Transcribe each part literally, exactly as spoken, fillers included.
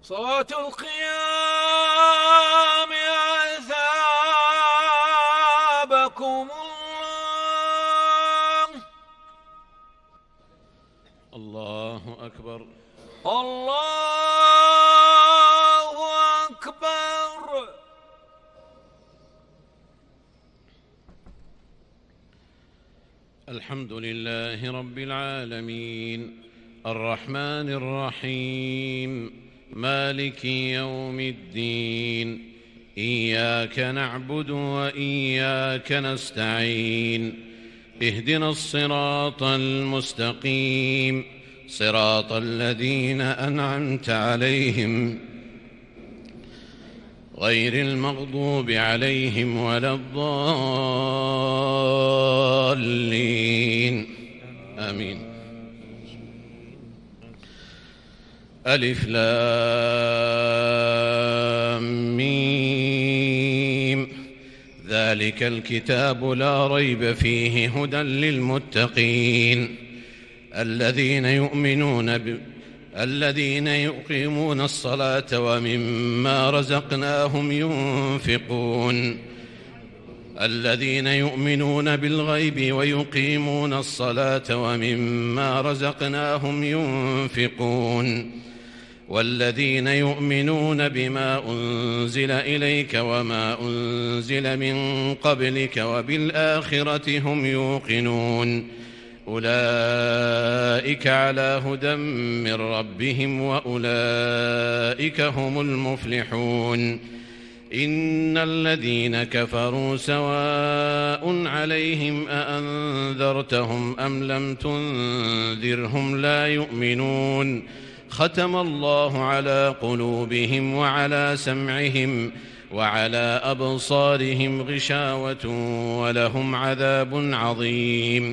صوت القيام أثابكم الله. الله أكبر. الله أكبر. الحمد لله رب العالمين الرحمن الرحيم مالك يوم الدين، إياك نعبد وإياك نستعين، اهدنا الصراط المستقيم، صراط الذين أنعمت عليهم غير المغضوب عليهم ولا الضالين، آمين. ألف لام ميم، ذلك الكتاب لا ريب فيه هدى للمتقين الذين يؤمنون ب... الذين يقيمون الصلاة ومما رزقناهم ينفقون الذين يؤمنون بالغيب ويقيمون الصلاة ومما رزقناهم ينفقون والذين يؤمنون بما أنزل إليك وما أنزل من قبلك وبالآخرة هم يوقنون، أولئك على هدى من ربهم وأولئك هم المفلحون. إن الذين كفروا سواء عليهم أأنذرتهم أم لم تنذرهم لا يؤمنون، ختم الله على قلوبهم وعلى سمعهم وعلى أبصارهم غشاوة ولهم عذاب عظيم.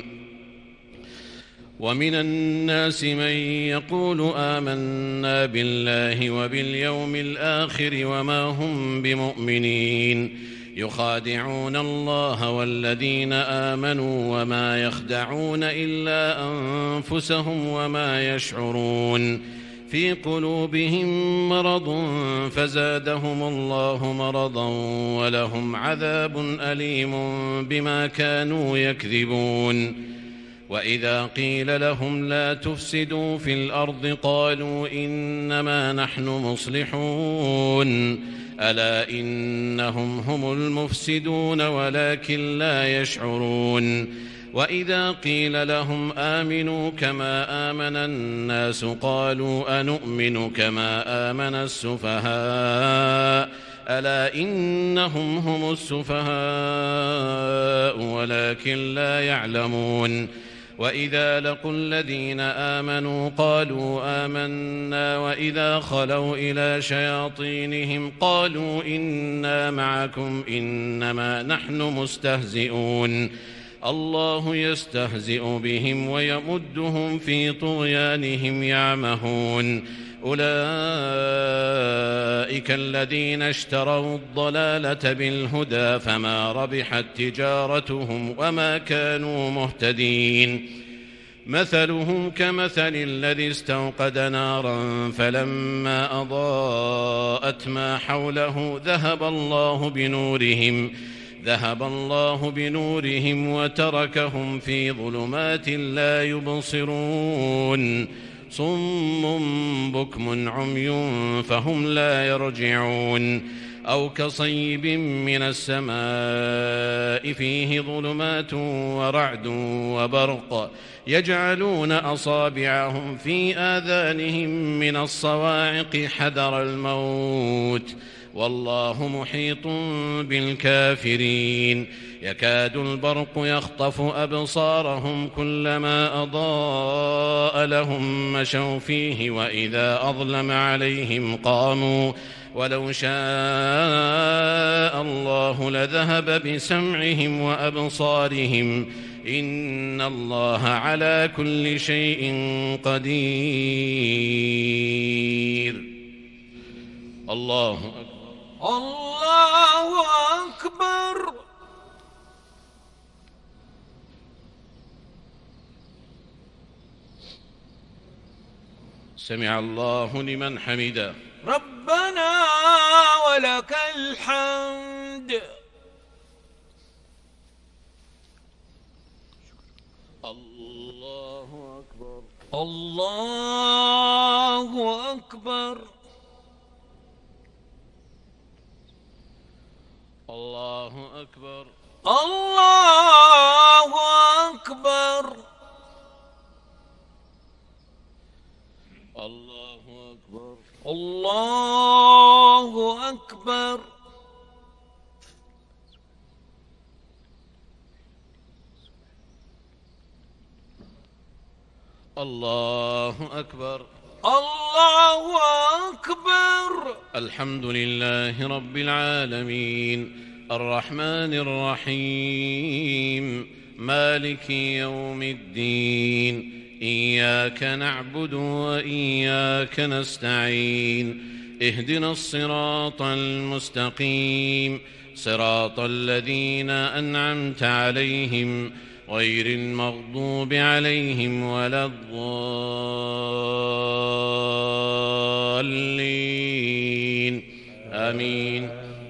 ومن الناس من يقول آمنا بالله وباليوم الآخر وما هم بمؤمنين، يخادعون الله والذين آمنوا وما يخدعون إلا أنفسهم وما يشعرون، في قلوبهم مرض فزادهم الله مرضا ولهم عذاب أليم بما كانوا يكذبون. وإذا قيل لهم لا تفسدوا في الأرض قالوا إنما نحن مصلحون، ألا إنهم هم المفسدون ولكن لا يشعرون. وإذا قيل لهم آمنوا كما آمن الناس قالوا أنؤمن كما آمن السفهاء، ألا إنهم هم السفهاء ولكن لا يعلمون. وإذا لقوا الذين آمنوا قالوا آمنا وإذا خلوا إلى شياطينهم قالوا إنا معكم إنما نحن مستهزئون، الله يستهزئ بهم ويمدهم في طغيانهم يعمهون. أولئك الذين اشتروا الضلالة بالهدى فما ربحت تجارتهم وما كانوا مهتدين. مثلهم كمثل الذي استوقد نارا فلما أضاءت ما حوله ذهب الله بنورهم ذهب الله بنورهم وتركهم في ظلمات لا يبصرون، صم بكم عمي فهم لا يرجعون. أو كصيب من السماء فيه ظلمات ورعد وبرق يجعلون أصابعهم في آذانهم من الصواعق حذر الموت، والله محيط بالكافرين. يكاد البرق يخطف أبصارهم كلما أضاء لهم مشوا فيه وإذا أظلم عليهم قاموا، ولو شاء الله لذهب بسمعهم وأبصارهم، إن الله على كل شيء قدير. الله أكبر. الله أكبر. سمع الله لمن حمده. ربنا ولك الحمد. الله أكبر. الله أكبر. الله أكبر. الله أكبر. الله أكبر. الله أكبر. الله أكبر. الله أكبر. الحمد لله رب العالمين الرحمن الرحيم مالك يوم الدين إياك نعبد وإياك نستعين اهدنا الصراط المستقيم صراط الذين أنعمت عليهم غير المغضوب عليهم ولا الضالين آمين.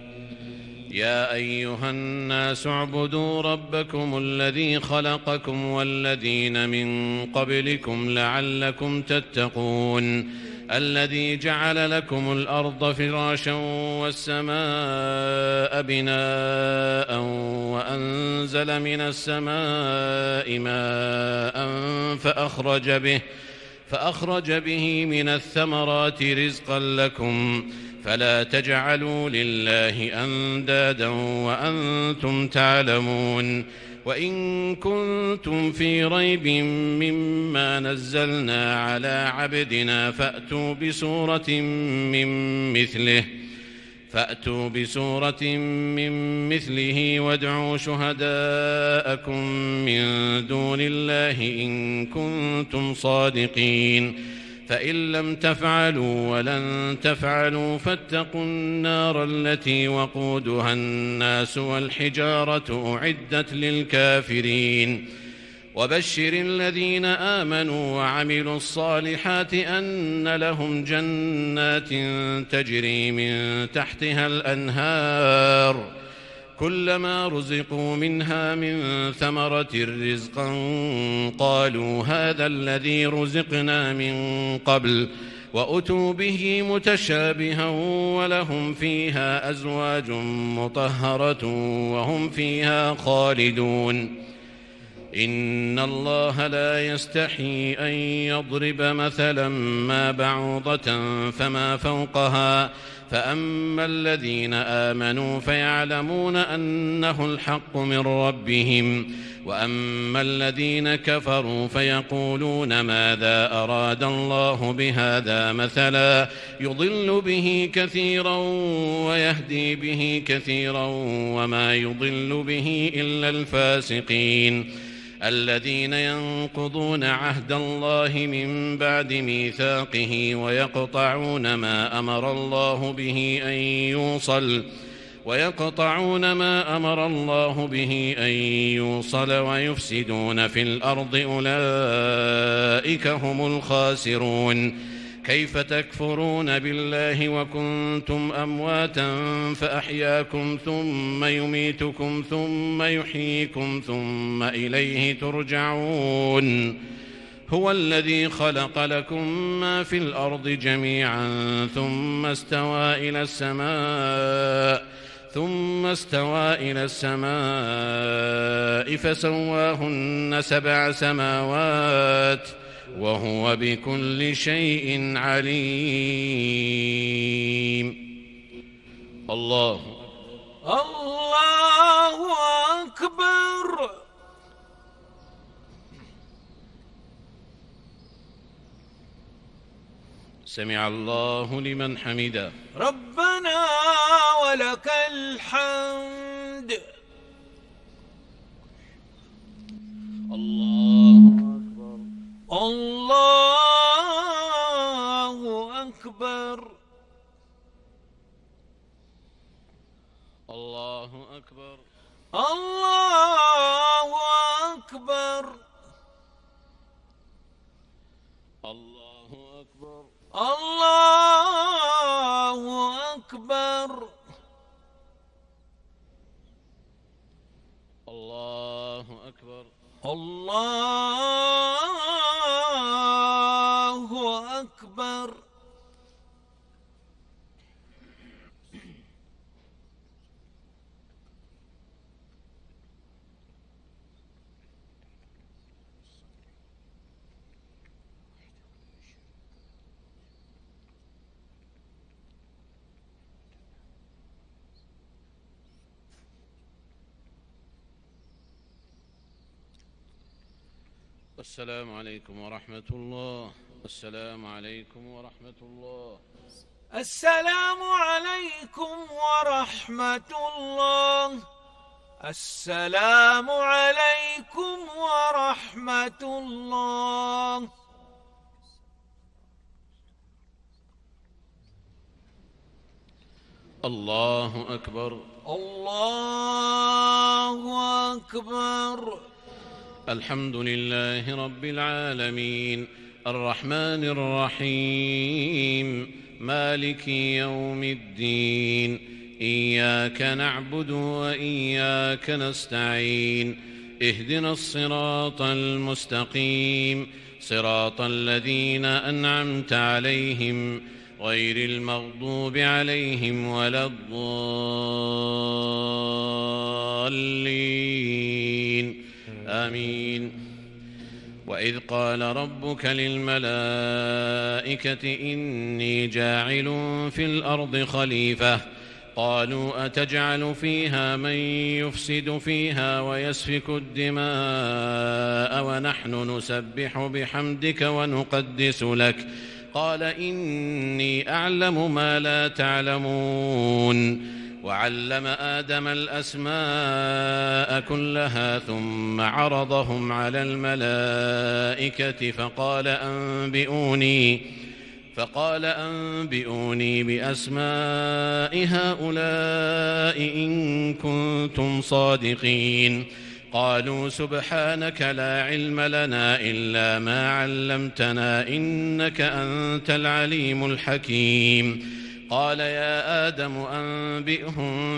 يا أيها الناس اعبدوا ربكم الذي خلقكم والذين من قبلكم لعلكم تتقون الذي جعل لكم الأرض فراشا والسماء بناء وأنزل من السماء ماء فأخرج به فأخرج به من الثمرات رزقا لكم فلا تجعلوا لله أندادا وأنتم تعلمون. وإن كنتم في ريب مما نزلنا على عبدنا فأتوا بسورة من مثله فأتوا بسورة من مثله وادعوا شهداءكم من دون الله إن كنتم صادقين فإن لم تفعلوا ولن تفعلوا فاتقوا النار التي وقودها الناس والحجارة أعدت للكافرين. وبشر الذين آمنوا وعملوا الصالحات أن لهم جنات تجري من تحتها الأنهار كلما رزقوا منها من ثمرة رزقا قالوا هذا الذي رزقنا من قبل وأتوا به متشابها ولهم فيها أزواج مطهرة وهم فيها خالدون. إن الله لا يستحي أن يضرب مثلا ما بعوضة فما فوقها فأما الذين آمنوا فيعلمون أنه الحق من ربهم وأما الذين كفروا فيقولون ماذا أراد الله بهذا مثلا يضل به كثيرا ويهدي به كثيرا وما يضل به إلا الفاسقين الذين ينقضون عهد الله من بعد ميثاقه ويقطعون ما أمر الله به أن يوصل ويقطعون ما أمر الله به أن يوصل ويفسدون في الأرض أولئك هم الخاسرون. كيف تكفرون بالله وكنتم أمواتا فأحياكم ثم يميتكم ثم يحييكم ثم إليه ترجعون. هو الذي خلق لكم ما في الأرض جميعا ثم استوى إلى السماء ثم استوى إلى السماء فسواهن سبع سماوات وهو بكل شيء عليم. الله الله أكبر. سمع الله لمن حمده. ربنا ولك الحمد. الله أكبر. الله أكبر. الله أكبر. الله أكبر. الله أكبر. الله الله أكبر. الله أكبر. السلام عليكم ورحمة الله. السلام عليكم ورحمة الله. السلام عليكم ورحمة الله. السلام عليكم ورحمة الله. الله أكبر. الله أكبر. الحمد لله رب العالمين الرحمن الرحيم مالك يوم الدين إياك نعبد وإياك نستعين اهدنا الصراط المستقيم صراط الذين أنعمت عليهم غير المغضوب عليهم ولا الضالين آمين. وإذ قال ربك للملائكة إني جاعل في الأرض خليفة قالوا أتجعل فيها من يفسد فيها ويسفك الدماء ونحن نسبح بحمدك ونقدس لك قال إني أعلم ما لا تعلمون. وعلم آدم الأسماء كلها ثم عرضهم على الملائكة فقال أنبئوني فقال أنبئوني بأسماء هؤلاء إن كنتم صادقين. قالوا سبحانك لا علم لنا إلا ما علمتنا إنك أنت العليم الحكيم. قال يا آدم أنبئهم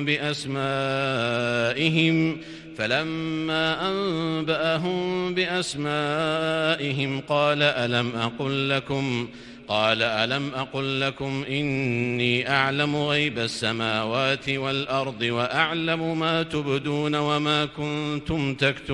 بأسمائهم فلما أنبأهم بأسمائهم قال ألم أقل لكم قال ألم أقل لكم إني أعلم غيب السماوات والأرض وأعلم ما تبدون وما كنتم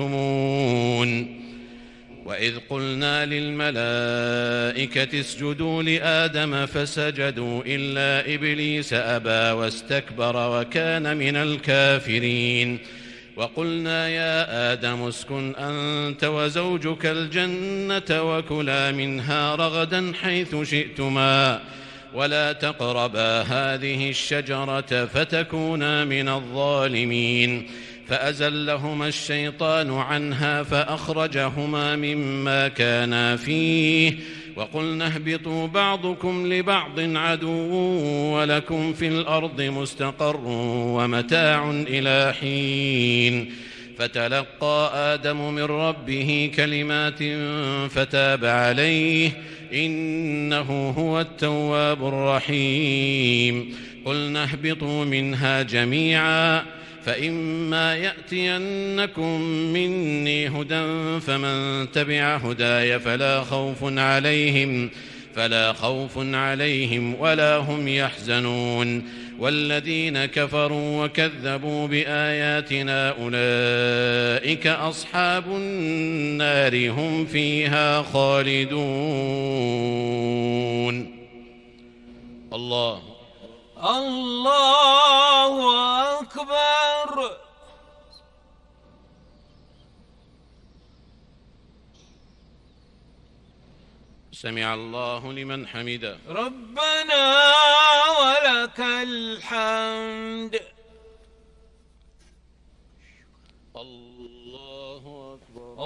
تكتمون. وإذ قلنا للملائكة اسجدوا لآدم فسجدوا إلا إبليس أبى واستكبر وكان من الكافرين. وقلنا يا آدم اسكن أنت وزوجك الجنة وكلا منها رغدا حيث شئتما ولا تقربا هذه الشجرة فتكونا من الظالمين. فأزلهما الشيطان عنها فأخرجهما مما كانا فيه وقلنا اهبطوا بعضكم لبعض عدو ولكم في الأرض مستقر ومتاع إلى حين. فتلقى آدم من ربه كلمات فتاب عليه إنه هو التواب الرحيم. قلنا اهبطوا منها جميعا فإما يأتينكم مني هدى فمن تبع هداي فلا خوف عليهم فلا خوف عليهم ولا هم يحزنون. والذين كفروا وكذبوا بآياتنا أولئك أصحاب النار هم فيها خالدون. الله الله أكبر. سمع الله لمن حمده. ربنا ولك الحمد. الله أكبر.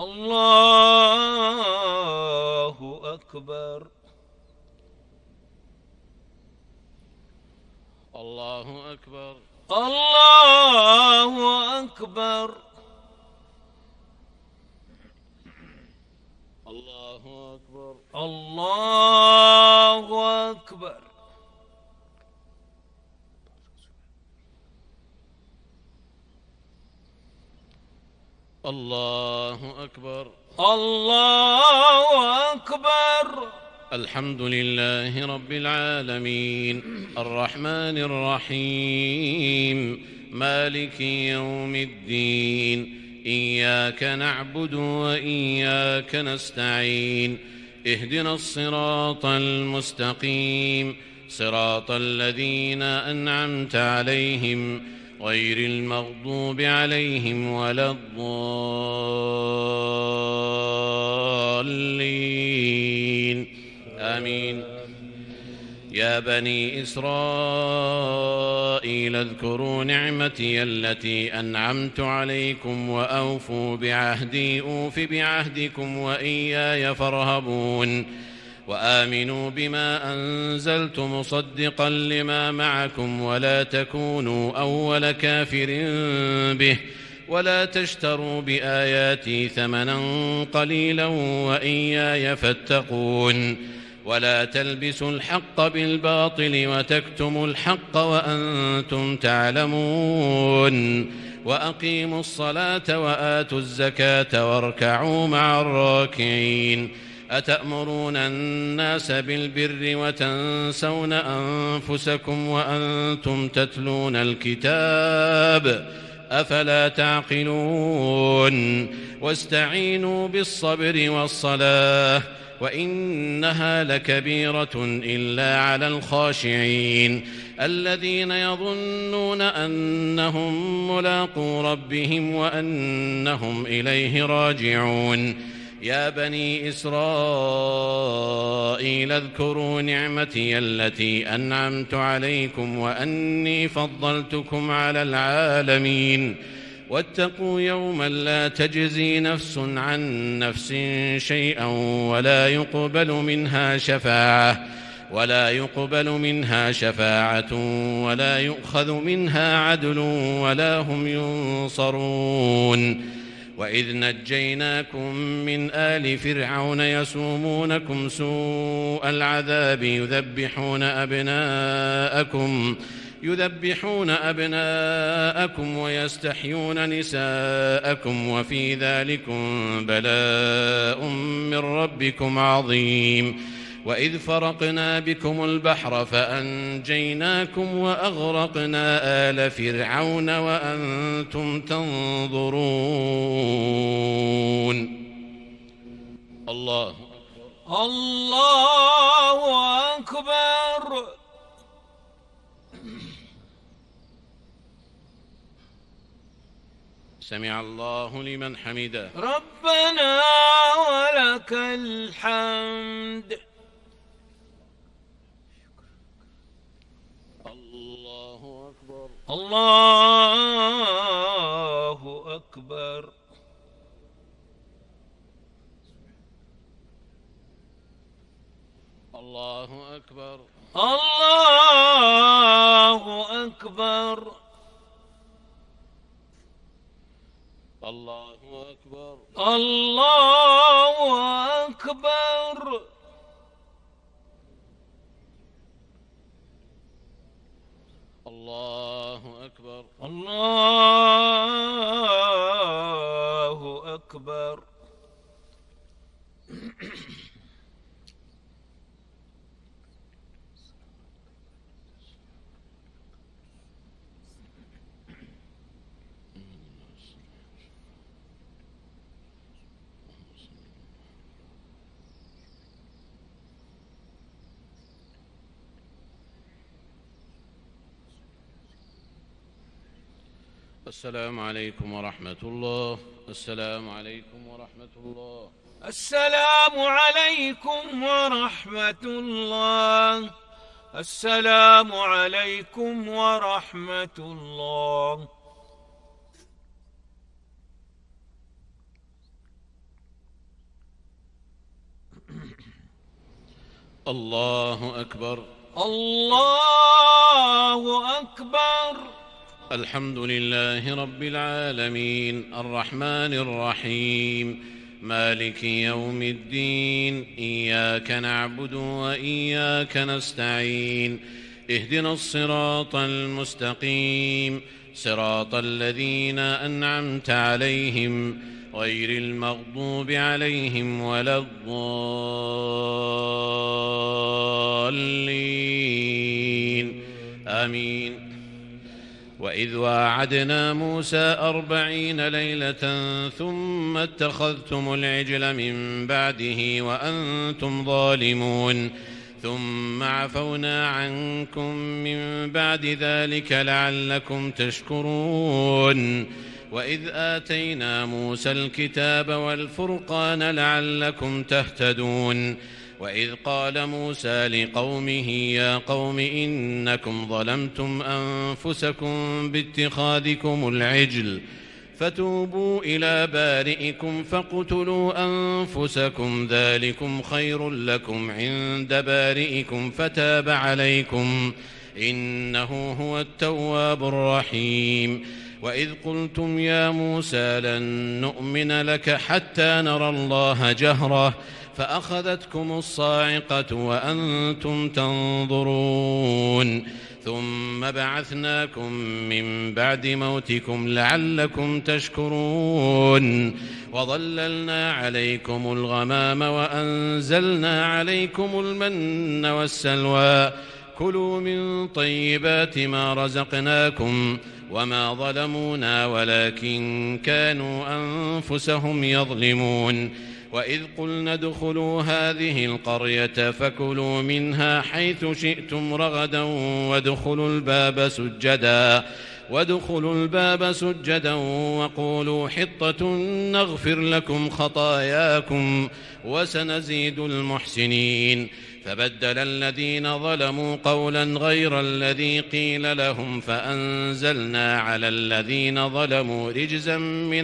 الله أكبر. الله أكبر. الله أكبر. الله أكبر. الله أكبر. الله أكبر. الله أكبر. الحمد لله رب العالمين الرحمن الرحيم مالك يوم الدين إياك نعبد وإياك نستعين اهدنا الصراط المستقيم صراط الذين أنعمت عليهم غير المغضوب عليهم ولا الضالين آمين. يا بني إسرائيل اذكروا نعمتي التي أنعمت عليكم وأوفوا بعهدي أوف بعهدكم وإياي فارهبون وآمنوا بما أنزلت مصدقا لما معكم ولا تكونوا أول كافر به ولا تشتروا بآياتي ثمنا قليلا وإياي فاتقون ولا تلبسوا الحق بالباطل وتكتموا الحق وأنتم تعلمون وأقيموا الصلاة وآتوا الزكاة واركعوا مع الراكعين أتأمرون الناس بالبر وتنسون أنفسكم وأنتم تتلون الكتاب أفلا تعقلون واستعينوا بالصبر والصلاة وإنها لكبيرة إلا على الخاشعين الذين يظنون أنهم ملاقو ربهم وأنهم إليه راجعون. يا بني إسرائيل اذكروا نعمتي التي أنعمت عليكم وأني فضلتكم على العالمين واتقوا يوما لا تجزي نفس عن نفس شيئا ولا يقبل منها شفاعة ولا يقبل منها شفاعة ولا يؤخذ منها عدل ولا هم ينصرون. وإذ نجيناكم من آل فرعون يسومونكم سوء العذاب يذبحون أبناءكم يذبحون أبناءكم ويستحيون نساءكم وفي ذلكم بلاء من ربكم عظيم. وإذ فرقنا بكم البحر فأنجيناكم وأغرقنا آل فرعون وأنتم تنظرون. الله الله أكبر. سمع الله لمن حمده. ربنا ولك الحمد. الله أكبر. الله أكبر. الله أكبر. الله أكبر. الله أكبر. الله أكبر. الله أكبر. الله أكبر. السلام عليكم ورحمة الله. السلام عليكم ورحمة الله. السلام عليكم ورحمة الله. السلام عليكم ورحمة الله. الله أكبر. الله أكبر. الحمد لله رب العالمين الرحمن الرحيم مالك يوم الدين إياك نعبد وإياك نستعين اهدنا الصراط المستقيم صراط الذين أنعمت عليهم غير المغضوب عليهم ولا الضالين آمين. وإذ واعدنا موسى أربعين ليلة ثم اتخذتم العجل من بعده وأنتم ظالمون ثم عفونا عنكم من بعد ذلك لعلكم تشكرون. وإذ آتينا موسى الكتاب والفرقان لعلكم تهتدون. وإذ قال موسى لقومه يا قوم إنكم ظلمتم أنفسكم باتخاذكم العجل فتوبوا إلى بارئكم فاقتلوا أنفسكم ذلكم خير لكم عند بارئكم فتاب عليكم إنه هو التواب الرحيم. وإذ قلتم يا موسى لن نؤمن لك حتى نرى الله جهرة فأخذتكم الصاعقة وأنتم تنظرون ثم بعثناكم من بعد موتكم لعلكم تشكرون. وظللنا عليكم الغمام وأنزلنا عليكم المن والسلوى كلوا من طيبات ما رزقناكم وما ظلمونا ولكن كانوا أنفسهم يظلمون. وإذ قلنا ادخلوا هذه القرية فكلوا منها حيث شئتم رغدا وادخلوا الباب سجدا وادخلوا الباب سجدا وقولوا حطة نغفر لكم خطاياكم وسنزيد المحسنين. فبدل الذين ظلموا قولا غير الذي قيل لهم فأنزلنا على الذين ظلموا رجزا من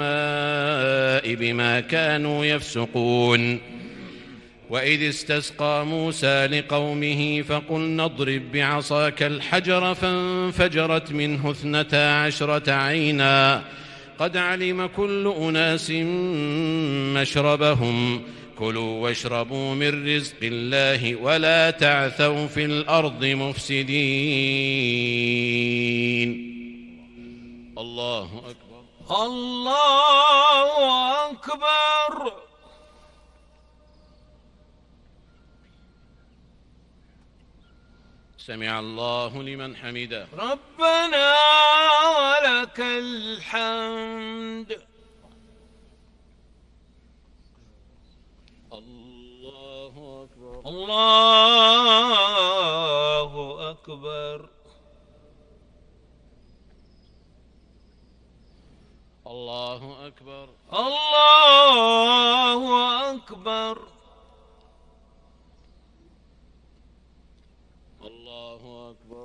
السماء بما كانوا يفسقون. وإذ استسقى موسى لقومه فقلنا اضرب بعصاك الحجر فانفجرت منه اثنتا عشرة عينا قد علم كل أناس مشربهم كلوا واشربوا من رزق الله ولا تعثوا في الأرض مفسدين. الله أكبر الله أكبر. سمع الله لمن حمده. ربنا ولك الحمد. الله أكبر الله أكبر. الله أكبر الله أكبر. الله أكبر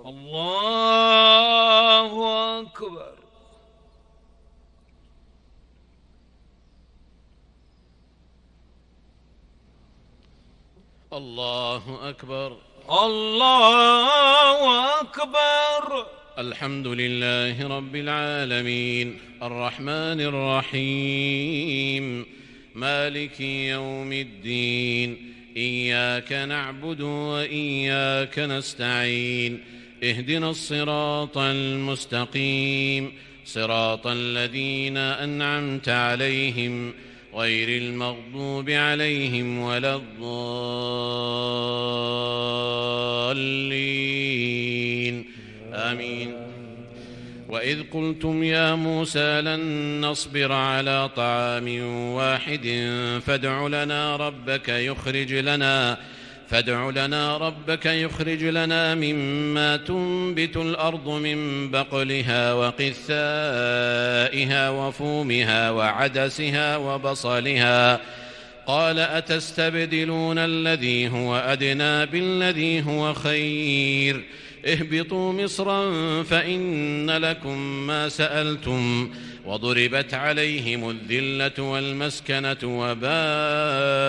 الله أكبر. الله أكبر الله أكبر. الحمد لله رب العالمين الرحمن الرحيم مالك يوم الدين إياك نعبد وإياك نستعين اهدنا الصراط المستقيم صراط الذين أنعمت عليهم غير المغضوب عليهم ولا الضالين آمين. وإذ قلتم يا موسى لن نصبر على طعام واحد فادع لنا ربك يخرج لنا فادع لنا ربك يخرج لنا مما تنبت الأرض من بقلها وقثائها وفومها وعدسها وبصلها قال أتستبدلون الذي هو أدنى بالذي هو خير اهبطوا مصرا فإن لكم ما سألتم وضربت عليهم الذلة والمسكنة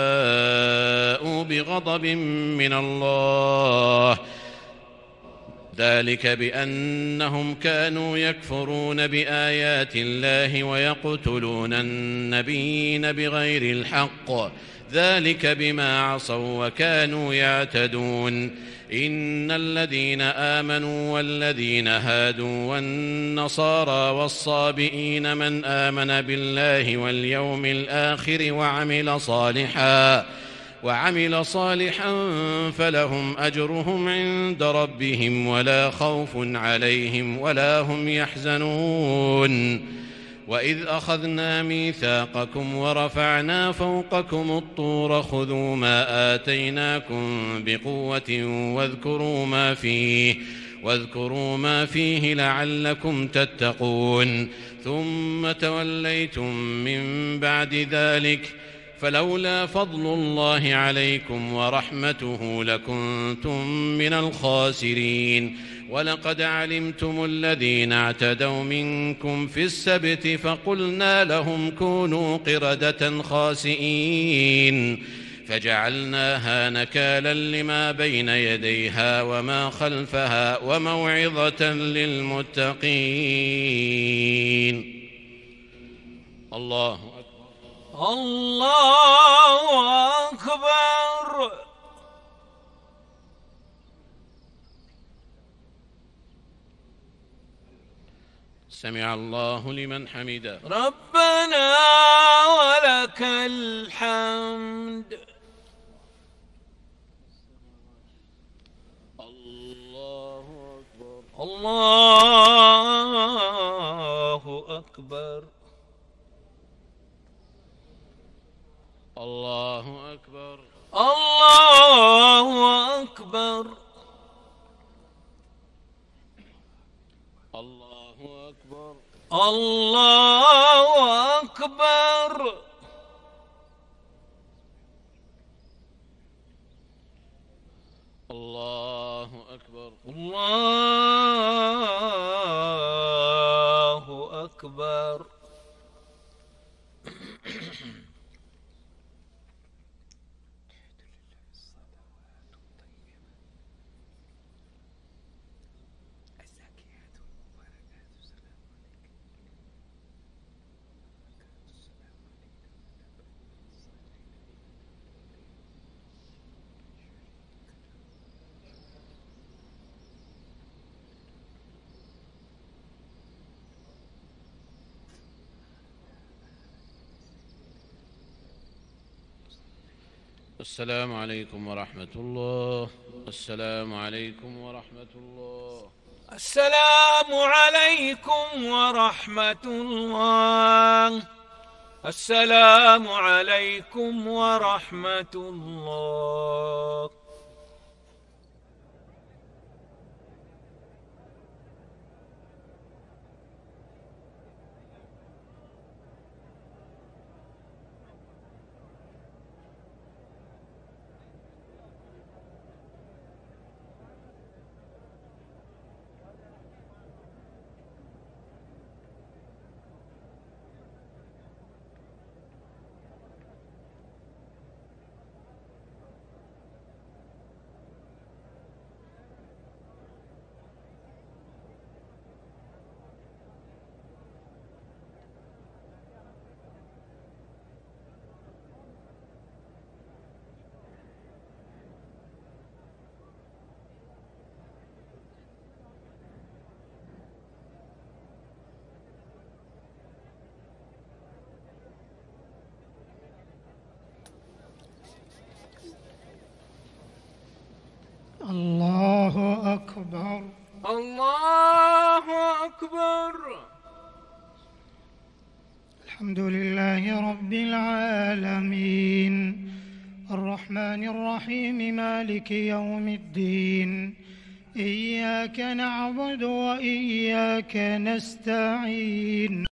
وباءوا بغضب من الله ذلك بأنهم كانوا يكفرون بآيات الله ويقتلون النبيين بغير الحق، ذلك بما عصوا وكانوا يعتدون. إن الذين آمنوا والذين هادوا والنصارى والصابئين من آمن بالله واليوم الآخر وعمل صالحا وعمل صالحا فلهم أجرهم عند ربهم ولا خوف عليهم ولا هم يحزنون. وإذ أخذنا ميثاقكم ورفعنا فوقكم الطور خذوا ما آتيناكم بقوة واذكروا ما فيه واذكروا ما فيه لعلكم تتقون. ثم توليتم من بعد ذلك فلولا فضل الله عليكم ورحمته لكنتم من الخاسرين. ولقد علمتم الذين اعتدوا منكم في السبت فقلنا لهم كونوا قردة خاسئين فجعلناها نكالا لما بين يديها وما خلفها وموعظة للمتقين. الله أكبر. الله أكبر. سمع الله لمن حمده. ربنا ولك الحمد. الله أكبر. الله أكبر. الله أكبر. الله أكبر. الله أكبر. الله أكبر. الله أكبر. الله أكبر. السلام عليكم ورحمة الله. السلام عليكم ورحمة الله. السلام عليكم ورحمة الله. السلام عليكم ورحمة الله. الله أكبر. الله أكبر. الحمد لله رب العالمين الرحمن الرحيم مالك يوم الدين إياك نعبد وإياك نستعين